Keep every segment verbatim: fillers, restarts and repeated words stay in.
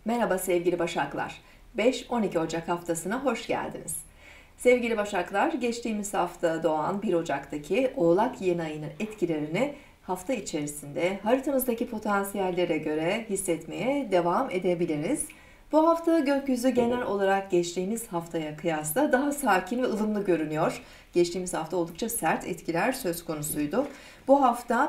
Merhaba sevgili Başaklar. beş on iki Ocak haftasına hoş geldiniz. Sevgili Başaklar, geçtiğimiz hafta doğan bir Ocak'taki Oğlak yeni ayının etkilerini hafta içerisinde haritanızdaki potansiyellere göre hissetmeye devam edebiliriz. Bu hafta gökyüzü genel olarak geçtiğimiz haftaya kıyasla daha sakin ve ılımlı görünüyor. Geçtiğimiz hafta oldukça sert etkiler söz konusuydu. Bu hafta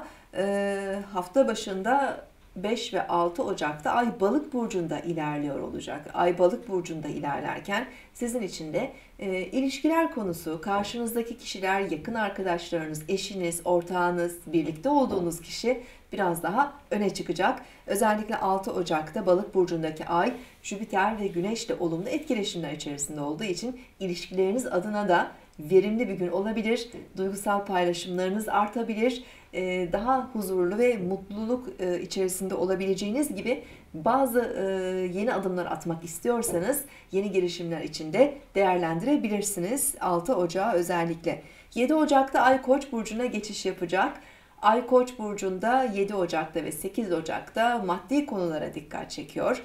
hafta başında beş ve altı Ocak'ta Ay Balık burcunda ilerliyor olacak. Ay Balık burcunda ilerlerken sizin için de e, ilişkiler konusu, karşınızdaki kişiler, yakın arkadaşlarınız, eşiniz, ortağınız, birlikte olduğunuz kişi biraz daha öne çıkacak. Özellikle altı Ocak'ta Balık burcundaki Ay, Jüpiter ve Güneş'le olumlu etkileşimler içerisinde olduğu için ilişkileriniz adına da verimli bir gün olabilir. Duygusal paylaşımlarınız artabilir. Daha huzurlu ve mutluluk içerisinde olabileceğiniz gibi bazı yeni adımlar atmak istiyorsanız yeni girişimler için de değerlendirebilirsiniz altı Ocağı özellikle. yedi Ocak'ta Ay Koç burcuna geçiş yapacak. Ay Koç burcunda yedi Ocak'ta ve sekiz Ocak'ta maddi konulara dikkat çekiyor.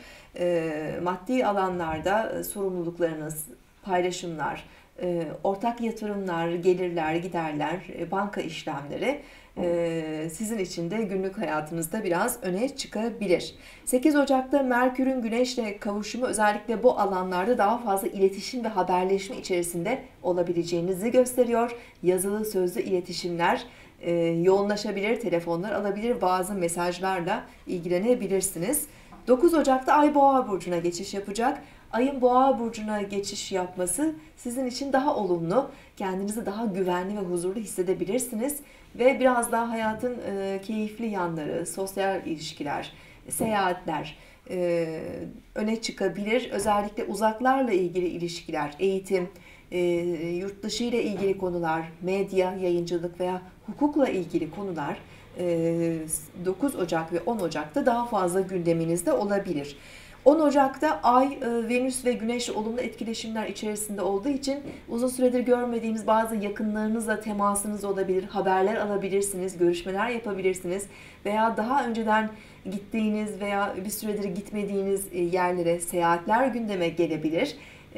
Maddi alanlarda sorumluluklarınız, paylaşımlar, ortak yatırımlar, gelirler, giderler, banka işlemleri sizin için de günlük hayatınızda biraz öne çıkabilir. sekiz Ocak'ta Merkür'ün Güneş'le kavuşumu özellikle bu alanlarda daha fazla iletişim ve haberleşme içerisinde olabileceğinizi gösteriyor. Yazılı, sözlü iletişimler yoğunlaşabilir, telefonlar alabilir, bazı mesajlarla ilgilenebilirsiniz. dokuz Ocak'ta Ay Boğa burcuna geçiş yapacak. Ayın Boğa burcuna geçiş yapması sizin için daha olumlu, kendinizi daha güvenli ve huzurlu hissedebilirsiniz ve biraz daha hayatın e, keyifli yanları, sosyal ilişkiler, seyahatler e, öne çıkabilir. Özellikle uzaklarla ilgili ilişkiler, eğitim, e, yurt dışı ile ilgili konular, medya, yayıncılık veya hukukla ilgili konular dokuz Ocak ve on Ocak'ta daha fazla gündeminizde olabilir. on Ocak'ta Ay, Venüs ve Güneş olumlu etkileşimler içerisinde olduğu için uzun süredir görmediğiniz bazı yakınlarınızla temasınız olabilir, haberler alabilirsiniz, görüşmeler yapabilirsiniz veya daha önceden gittiğiniz veya bir süredir gitmediğiniz yerlere seyahatler gündeme gelebilir.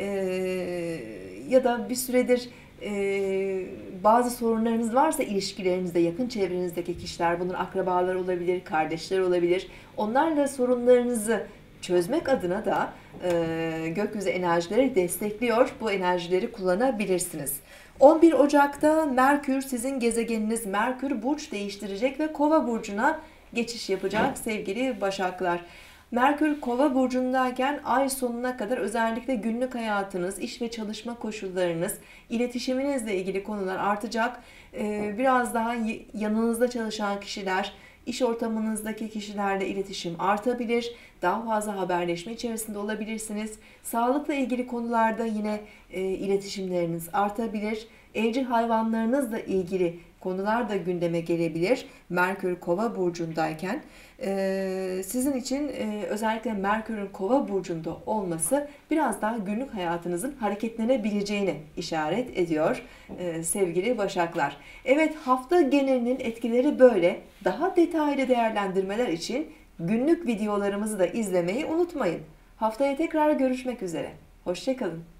Ya da bir süredir bazı sorunlarınız varsa ilişkilerinizde, yakın çevrenizdeki kişiler, bunun akrabalar olabilir, kardeşler olabilir. Onlarla sorunlarınızı çözmek adına da e, gökyüzü enerjileri destekliyor. Bu enerjileri kullanabilirsiniz. on bir Ocak'ta Merkür, sizin gezegeniniz Merkür burç değiştirecek ve Kova burcuna geçiş yapacak sevgili Başaklar. Merkür Kova burcundayken ay sonuna kadar özellikle günlük hayatınız, iş ve çalışma koşullarınız, iletişiminizle ilgili konular artacak. Biraz daha yanınızda çalışan kişiler, iş ortamınızdaki kişilerle iletişim artabilir. Daha fazla haberleşme içerisinde olabilirsiniz. Sağlıkla ilgili konularda yine e, iletişimleriniz artabilir. Evcil hayvanlarınızla ilgili konular da gündeme gelebilir. Merkür Kova burcundayken e, sizin için e, özellikle Merkür'ün Kova burcunda olması biraz daha günlük hayatınızın hareketlenebileceğini işaret ediyor e, sevgili Başaklar. Evet, hafta genelinin etkileri böyle. Daha detaylı değerlendirmeler için günlük videolarımızı da izlemeyi unutmayın. Haftaya tekrar görüşmek üzere. Hoşça kalın.